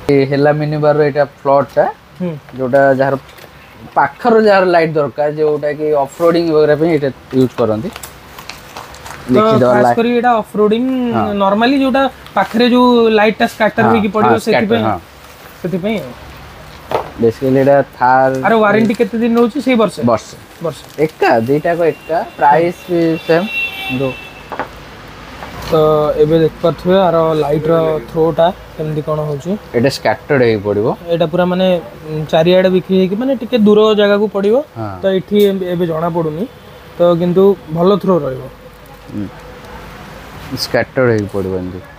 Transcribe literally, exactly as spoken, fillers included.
हेला mini bar रो एटा फ्लॉटटा जोटा jar पाखर jar light दरकार जोटा कि ऑफ रोडिंग वगैरह पे एटा यूज करंती तो खास करी एटा ऑफ रोडिंग नॉर्मली जोटा पाखरे जो लाइट टा स्कैटर होई की पड़ियो सेति पे सेति पे बेसिकली एटा थार अरे वारंटी केते दिन रहउची से वर्ष वर्ष वर्ष एका दुईटा को एका प्राइस सेम दो तो एबे देख पाथुए आरो लाइट रो थ्रोटा केमदी कोन होची एटा स्कैटर्ड हे पड़िबो एटा पूरा माने चारियाडे बिक्री हे कि माने टिके दूर जगह को पड़िबो तो एठी एबे जणा पडुनी तो किंतु भलो थ्रो रहइबो स्कैटर्ड हे पड़िबो एंदी